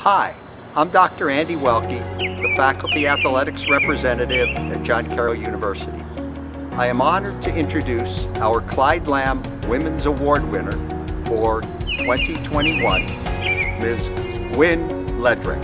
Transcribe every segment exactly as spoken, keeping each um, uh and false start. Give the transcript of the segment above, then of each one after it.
Hi, I'm Doctor Andy Welke, the Faculty Athletics Representative at John Carroll University. I am honored to introduce our Clyde Lamb Women's Award winner for twenty twenty-one, Miz Gwynne Ledrick.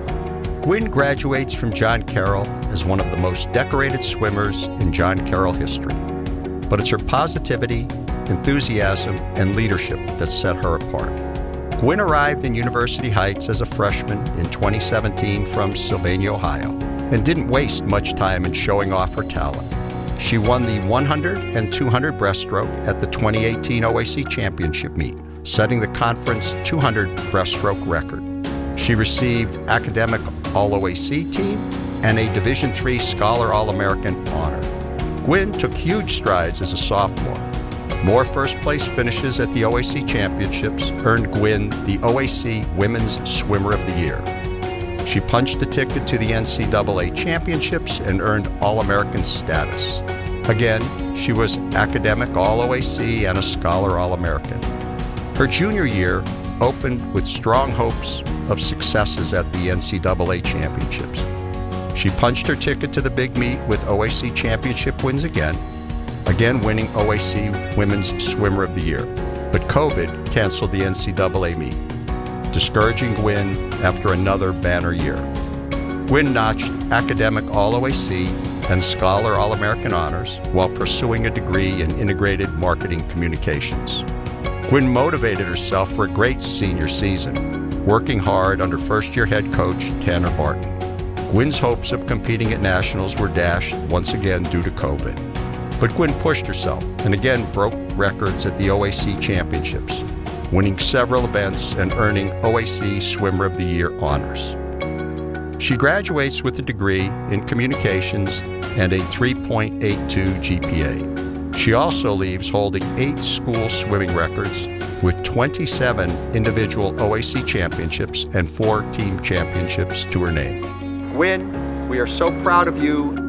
Gwynne graduates from John Carroll as one of the most decorated swimmers in John Carroll history. But it's her positivity, enthusiasm, and leadership that set her apart. Gwynne arrived in University Heights as a freshman in twenty seventeen from Sylvania, Ohio, and didn't waste much time in showing off her talent. She won the one hundred and two hundred breaststroke at the twenty eighteen O A C Championship meet, setting the conference two hundred breaststroke record. She received Academic All-O A C Team and a Division three Scholar All-American honor. Gwynne took huge strides as a sophomore. More first-place finishes at the O A C Championships earned Gwynne the O A C Women's Swimmer of the Year. She punched the ticket to the N C double A Championships and earned All-American status. Again, she was Academic All-O A C and a Scholar All-American. Her junior year opened with strong hopes of successes at the N C double A Championships. She punched her ticket to the big meet with O A C Championship wins again, again winning O A C Women's Swimmer of the Year. But COVID canceled the N C double A meet, discouraging Gwynne after another banner year. Gwynne notched Academic All-O A C and Scholar All-American honors while pursuing a degree in Integrated Marketing Communications. Gwynne motivated herself for a great senior season, working hard under first-year head coach Tanner Barton. Gwynne's hopes of competing at nationals were dashed once again due to COVID. But Gwynne pushed herself and again broke records at the O A C Championships, winning several events and earning O A C Swimmer of the Year honors. She graduates with a degree in communications and a three point eight two G P A. She also leaves holding eight school swimming records with twenty-seven individual O A C championships and four team championships to her name. Gwynne, we are so proud of you